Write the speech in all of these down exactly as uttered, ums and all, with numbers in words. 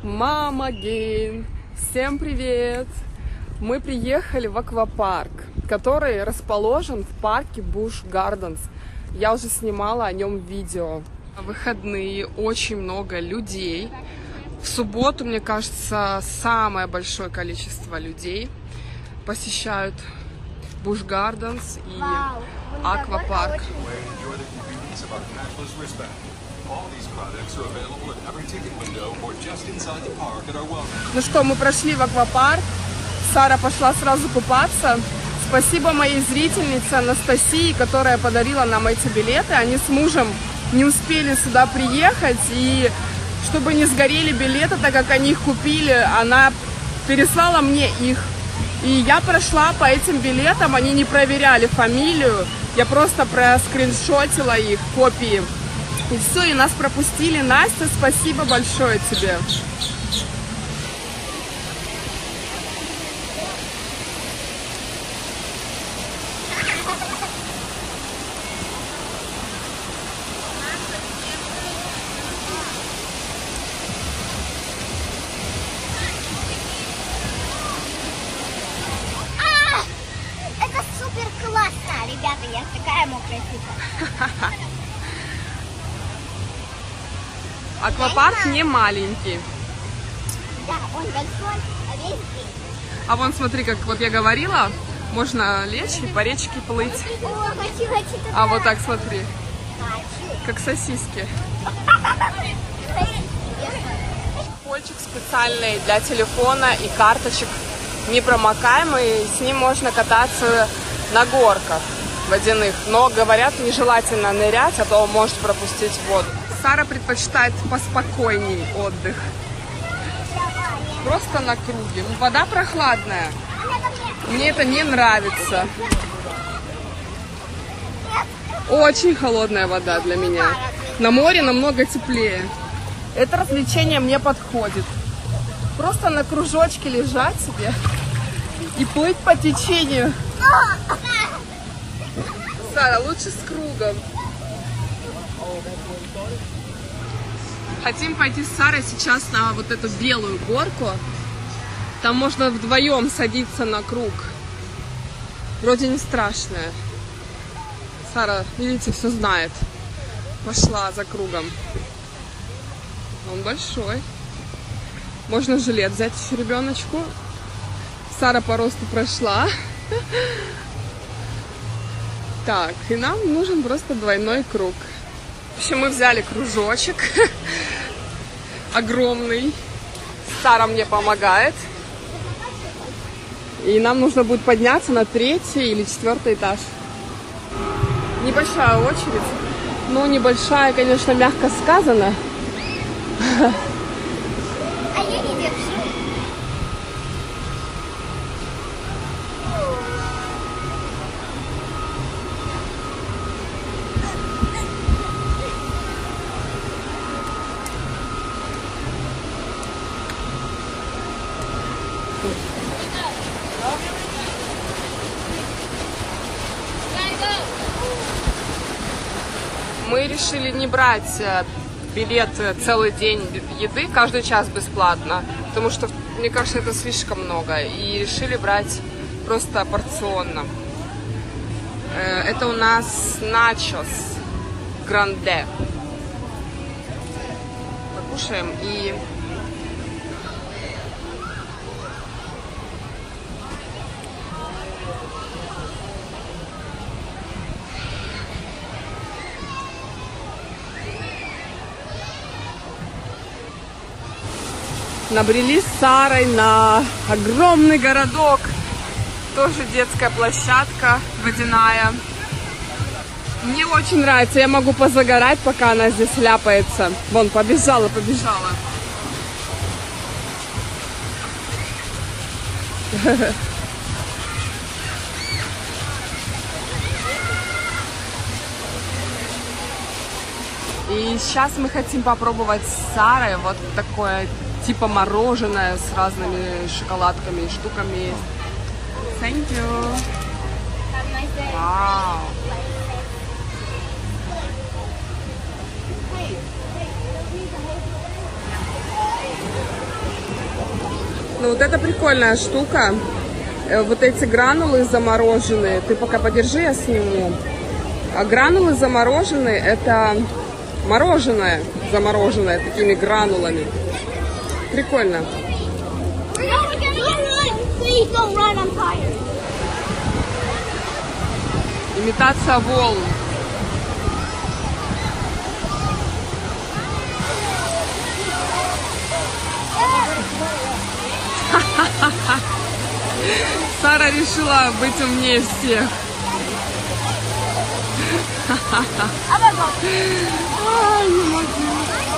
Мама Гейн! Всем привет! Мы приехали в аквапарк, который расположен в парке Буш Гарденс. Я уже снимала о нем видео. В выходные очень много людей. В субботу, мне кажется, самое большое количество людей посещают Буш Гарденс и Вау, аквапарк. Ну что, мы прошли в аквапарк. Сара пошла сразу купаться. Спасибо моей зрительнице Анастасии, которая подарила нам эти билеты. Они с мужем не успели сюда приехать, и чтобы не сгорели билеты, так как они их купили, она переслала мне их. И я прошла по этим билетам, они не проверяли фамилию, я просто проскриншотила их, копии. И все, и нас пропустили. Настя, спасибо большое тебе. Это супер классно, ребята, я такая мокрая типа. Аквапарк не маленький. Да, он большой, а весь день. А вон смотри, как вот я говорила, можно лечь и по речке плыть. О, хочу, хочу туда. А вот так смотри, Хочу. как сосиски. Польчик специальный для телефона и карточек, непромокаемый, с ним можно кататься на горках водяных, но говорят, нежелательно нырять, а то может пропустить воду. Сара предпочитает поспокойней отдых. Просто на круге. Вода прохладная. Мне это не нравится. Очень холодная вода для меня. На море намного теплее. Это развлечение мне подходит. Просто на кружочке лежать себе и плыть по течению. Сара, лучше с кругом. Хотим пойти с Сарой сейчас на вот эту белую горку. Там можно вдвоем садиться на круг. Вроде не страшная. Сара, видите, все знает. Пошла за кругом. Он большой. Можно жилет взять еще ребеночку. Сара по росту прошла. Так, и нам нужен просто двойной круг. В общем, мы взяли кружочек огромный. Сара мне помогает. И нам нужно будет подняться на третий или четвертый этаж. Небольшая очередь. Ну, небольшая, конечно, мягко сказано. А я не держу. Мы решили не брать билет целый день еды, каждый час бесплатно, потому что, мне кажется, это слишком много. И решили брать просто порционно. Это у нас начос гранде. Покушаем и... Набрели с Сарой на огромный городок. Тоже детская площадка водяная. Мне очень нравится. Я могу позагорать, пока она здесь ляпается. Вон, побежала, побежала. И сейчас мы хотим попробовать с Сарой вот такое типа мороженое с разными шоколадками и штуками. Thank you. Вау. Ну вот это прикольная штука. Вот эти гранулы замороженные. Ты пока подержи, я сниму. А гранулы замороженные, это мороженое замороженное такими гранулами. Прикольно. Имитация волн. Сара решила быть умнее всех. Ай, не могу.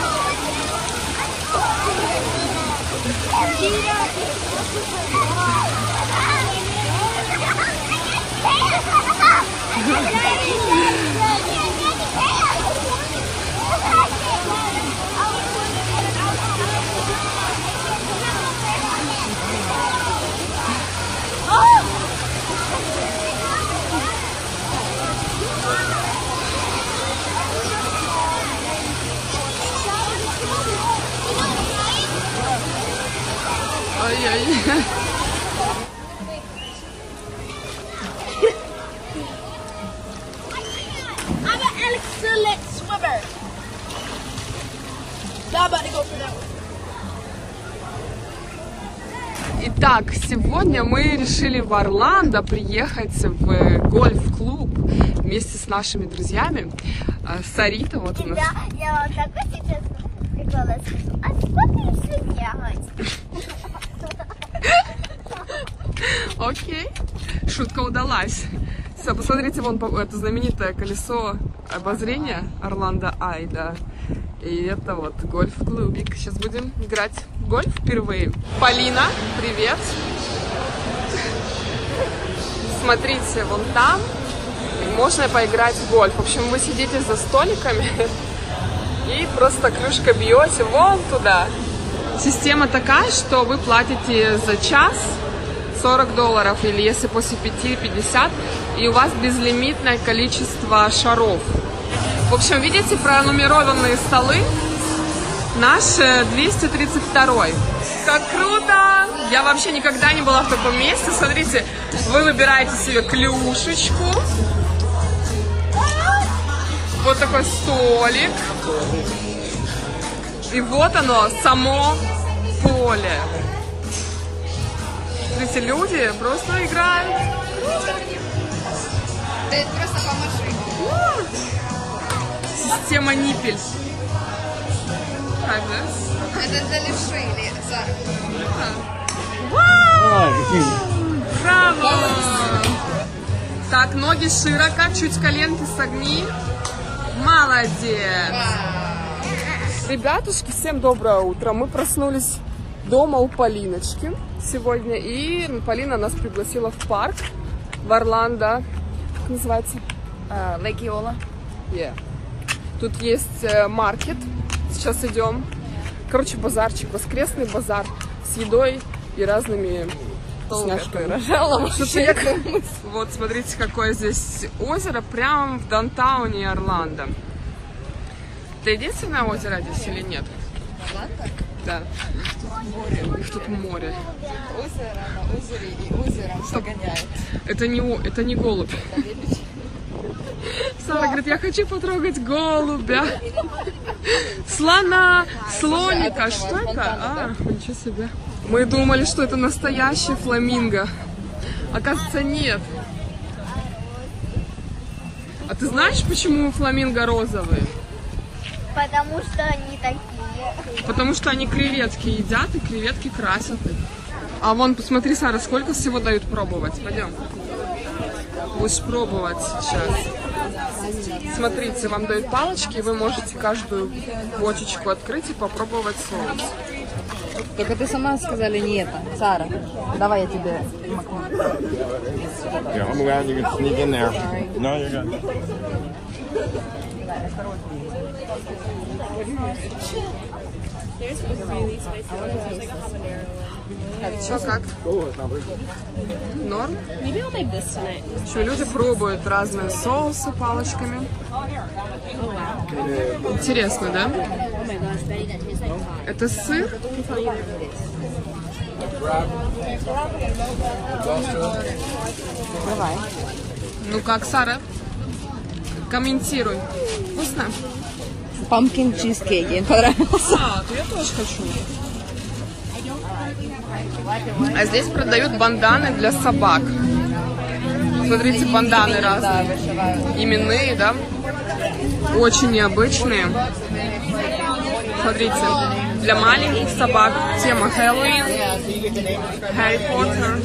Ой-ой. I'm an excellent swimmer. Now I'm about to go for that one. Итак, сегодня мы решили в Орландо приехать в гольф-клуб вместе с нашими друзьями. Сарита, вот у нас. Да, я вот такой сейчас прикол скажу. А сколько если бегать? Окей, шутка удалась. Все, посмотрите, вон это знаменитое колесо обозрения Орландо Ай, да. И это вот гольф-клубик. Сейчас будем играть в гольф впервые. Полина, привет. Смотрите, вон там можно поиграть в гольф. В общем, вы сидите за столиками и просто клюшка бьете вон туда. Система такая, что вы платите за час сорок долларов, или если после пяти пятьдесят, и у вас безлимитное количество шаров. В общем, видите пронумерованные столы? Наш двести тридцать второй. Как круто! Я вообще никогда не была в таком месте. Смотрите, вы выбираете себе клюшечку. Вот такой столик. И вот оно, само поле. Смотрите, люди просто играют. Ты просто поможи. Система ниппель. Это для левши или Сара? Браво! Так, ноги широко, чуть коленки согни. Молодец! Ребятушки, всем доброе утро. Мы проснулись дома у Полиночки сегодня. И Полина нас пригласила в парк в Орландо. Как называется? Лейк Иола. Yeah. Тут есть э, маркет. Сейчас идем. Короче, базарчик, воскресный базар с едой и разными вкусняшками. Вот, смотрите, какое здесь озеро прямо в даунтауне Орландо. Это единственное озеро здесь или нет? Орландо? Да. Море. Тут море. Озеро на озере и озером погоняет. Это не, это не голубь. Сара говорит, я хочу потрогать голубя. Слона, слоника. Что это? А, ничего себе. Мы думали, что это настоящий фламинго. Оказывается, нет. А ты знаешь, почему фламинго розовые? Потому что они такие. Потому что они креветки едят, и креветки красят их. А вон, посмотри, Сара, сколько всего дают пробовать. Пойдем. Будешь пробовать сейчас. Смотрите, вам дают палочки, и вы можете каждую бочечку открыть и попробовать соус. Только ты сама сказали не это. Сара, давай я тебе макну. Yeah, I'm glad you can sneak in there. No, you're good. Что, как? Норм? Что, люди пробуют разные соусы палочками. Интересно, да? Это сыр. Давай. Ну как, Сара? Комментируй. Вкусно? Pumpkin cheesecake, мне понравился. А, то я тоже хочу. А здесь продают банданы для собак. Смотрите, банданы разные. Именные, да? Очень необычные. Смотрите, для маленьких собак тема Хэллоуин, Harry Potter.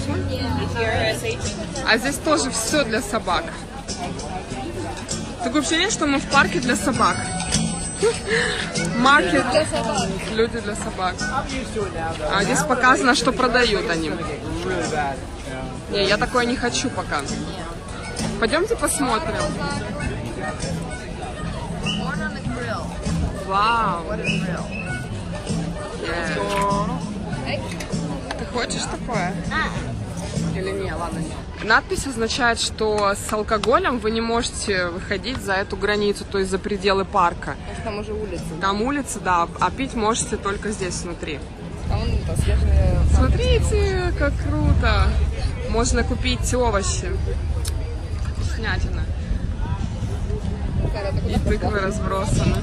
А здесь тоже все для собак. Такое ощущение, что мы в парке для собак. Маркет. Люди для собак. А здесь показано, что продают они. Не, я такое не хочу пока. Пойдемте посмотрим. Вау. Yeah. Ты хочешь такое? Или не, ладно, нет. Надпись означает, что с алкоголем вы не можете выходить за эту границу, то есть за пределы парка. Там уже улица. Там улица, да, а пить можете только здесь внутри. А вон это свежие... Смотрите, как круто! Можно купить овощи. Вкуснятина. И тыквы разбросаны.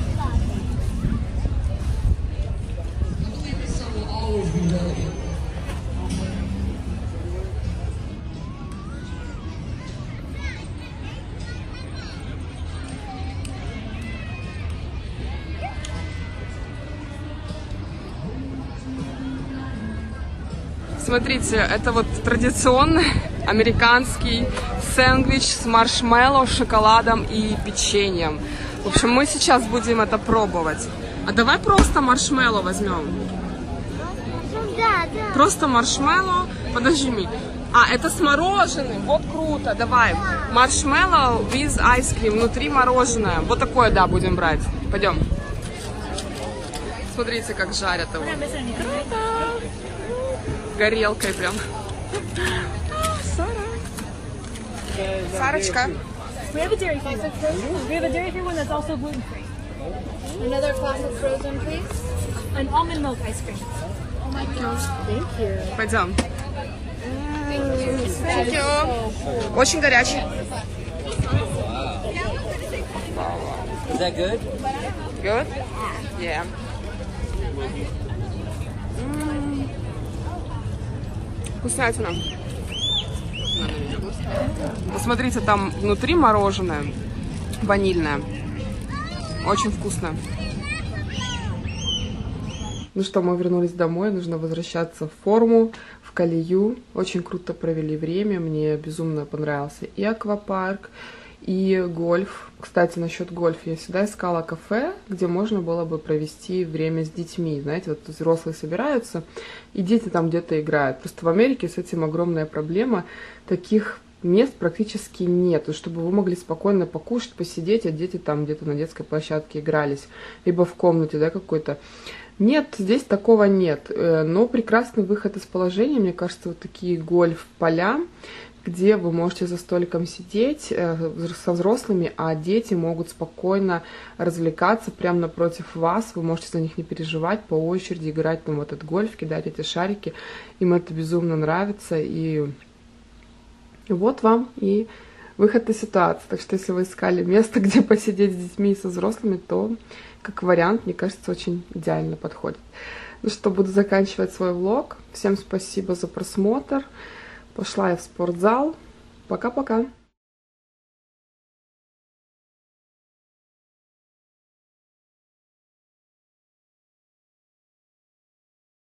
Смотрите, это вот традиционный американский сэндвич с маршмеллоу, шоколадом и печеньем. В общем, мы сейчас будем это пробовать. А давай просто маршмеллоу возьмем. Да, да. Просто маршмеллоу. Подожди, Ми. А, это с мороженым. Вот круто. Давай. Маршмеллоу with ice cream. Внутри мороженое. Вот такое, да, будем брать. Пойдем. Смотрите, как жарят его. Горелкой прям. Сара. Сарочка. We have a dairy free. We have a dairy free one that's also gluten free. Another classic frozen, please. An almond milk ice cream. Oh my gosh. Thank you. Пойдем. Thank you. Очень горячий. Is that good? Good? Yeah. Вкуснятина. Посмотрите, там внутри мороженое ванильное. Очень вкусно. Ну что, мы вернулись домой. Нужно возвращаться в форму, в колею. Очень круто провели время. Мне безумно понравился и аквапарк, и гольф. Кстати, насчет гольфа. Я всегда искала кафе, где можно было бы провести время с детьми. Знаете, вот взрослые собираются, и дети там где-то играют. Просто в Америке с этим огромная проблема. Таких мест практически нет, чтобы вы могли спокойно покушать, посидеть, а дети там где-то на детской площадке игрались. Либо в комнате, да, какой-то. Нет, здесь такого нет. Но прекрасный выход из положения, мне кажется, вот такие гольф-поля, где вы можете за столиком сидеть со взрослыми, а дети могут спокойно развлекаться прямо напротив вас. Вы можете за них не переживать, по очереди играть там в этот гольф, кидать эти шарики. Им это безумно нравится. И вот вам и выход из ситуации. Так что если вы искали место, где посидеть с детьми и со взрослыми, то как вариант, мне кажется, очень идеально подходит. Ну что, буду заканчивать свой влог. Всем спасибо за просмотр. Пошла я в спортзал. Пока-пока.